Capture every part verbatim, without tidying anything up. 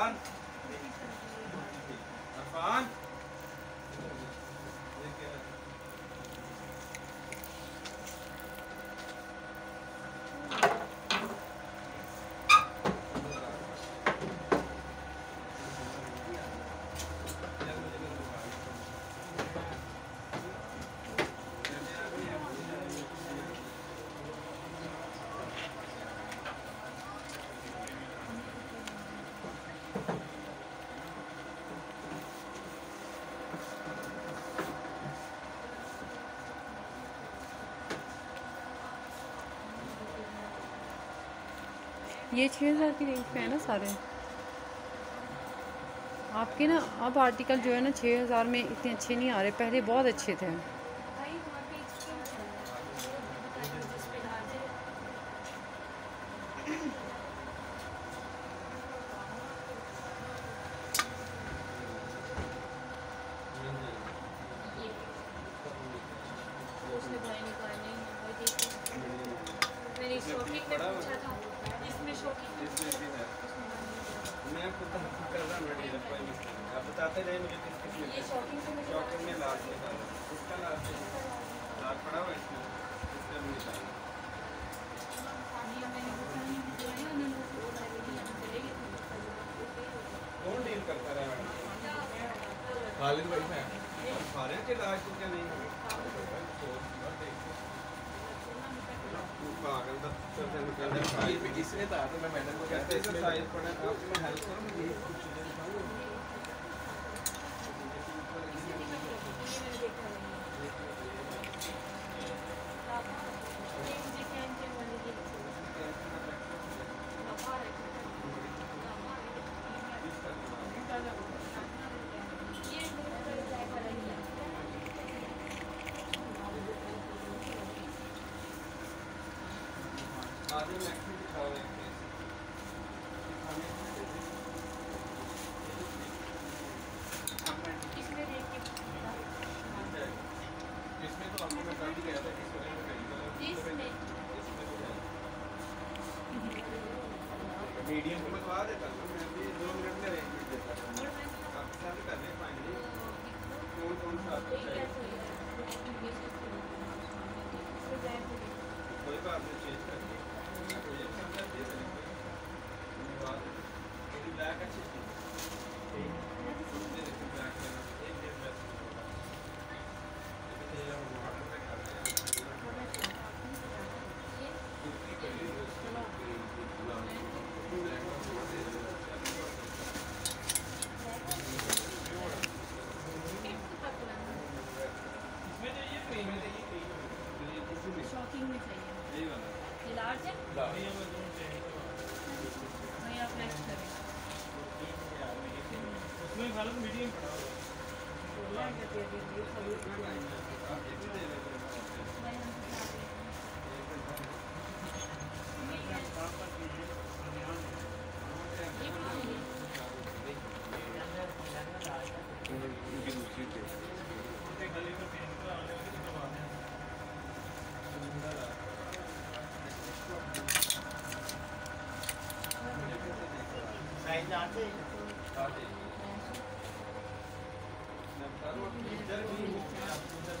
अरफान अरफान ये छः हज़ार की रेंज पे है ना सारे आपके ना। अब आर्टिकल जो है ना छः हज़ार में इतने अच्छे नहीं आ रहे, पहले बहुत अच्छे थे। मैंने शॉपिंग में पूछा था, इसमें शॉपिंग मैं खुद कर रहा हूँ, कोई मसला नहीं। आप बताते रहे मुझे किस किस में शॉपिंग में लास्ट निकाला, इसका लास्ट लास्ट पड़ा हुआ इसमें, इसका भी निकाला। कौन डील करता रहा मैडम? खालिद भाई है सारे के लास्ट क्या नहीं है पागल दा तो निकल रहा है। इसने था तो मैं मैडम को कहते हैं साइज पड़ा, आप मैं हेल्प करो, मुझे कुछ चीजें दिखाओ। आधे मैक्स में दिखाओ एक पीस इसमें देख के इसमें तो आपको मैं कल ही गया था किस वजह से इसमें मीडियम को लगवा देता हूँ मैं भी दो मिनट में अरेंजमेंट देता हूँ आपके साथ करने पाएंगे कौन कौन सा आपको चाहिए कोई बात नहीं चेंज करके ब्लैक अच्छी शॉकिंग में चाहिए, ये लार्ज है, वही आप नेक्स्ट करें। उसमें खाली मीडियम पड़ा साइज आते आते इधर भी उधर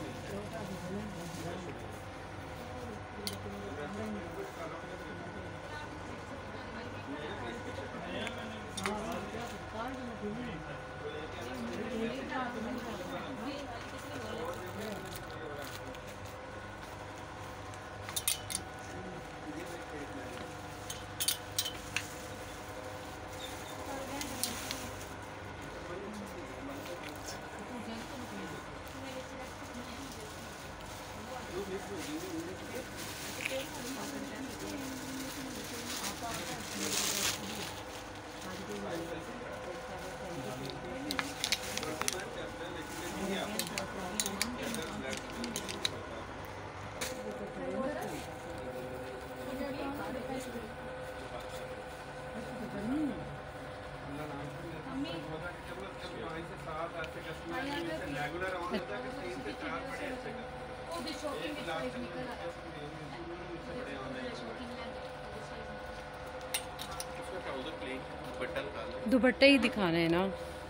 रेगुलर ऑन होता है कि तीन से चार बड़े ऐसे का वो भी शॉपिंग में साइज निकल आता है, बड़े ऑनलाइन शॉपिंग में उसका ट्राउजर प्लेन दुपट्टा निकालो। दुपट्टा ही दिखाना है ना,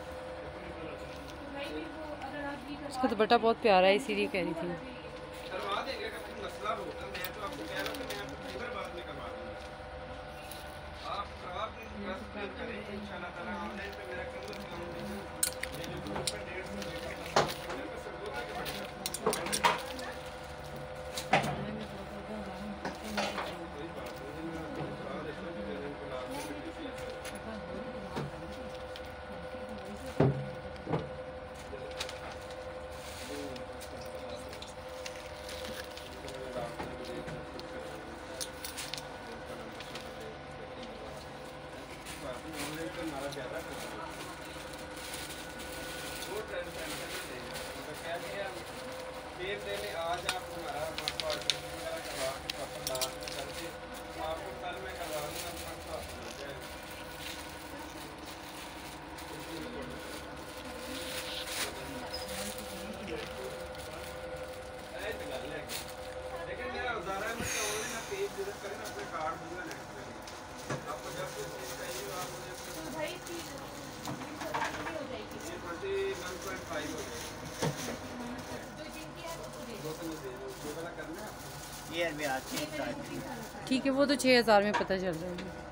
भाई फिर वो अगर आप ये करवा उसका दुपट्टा बहुत प्यारा है इसीलिए कह रही थी। करवा देंगे का कोई मसला होगा, मैं तो आपको कह रहा हूँ कि मैं आपको फिर बाद में करवा दूंगा। आप आप बस प्लान करें इंशाल्लाह ताला। ऑनलाइन पे मेरा कल काम देना, ये जो ग्रुप पर डेढ़ सौ मेरे को सब होता के बढ़ता कोई बात नहीं, मैं आपको सलाह देता हूँ कि मेरे को लाभ में किसी ऑनलाइन पे हमारा ज़्यादा वो ट्रेंड मतलब क्या किया एक दिन आज आप हमारा पार्टी वगैरह करवा के प्रॉपर लास्ट में करके आपको कल मैं करवा दूँगा, परसों आपको मिल जाएगा। लेकिन मेरा गुजारा है मैं ऑनलाइन आप पेज विजिट करें, अपने कार्ड दूंगा नेक्स्ट में आपको जब कुछ चीज़ चाहिए आप मुझे तो भाई फिर हो जाएगी ये ट्वेंटी वन पॉइंट फाइव हो जाएगी। जो जिनकी है वो दे दो सौ में दे दो, जो वाला करना है ये अभी आज ठीक है, वो तो छः हज़ार में पता चल रहा है।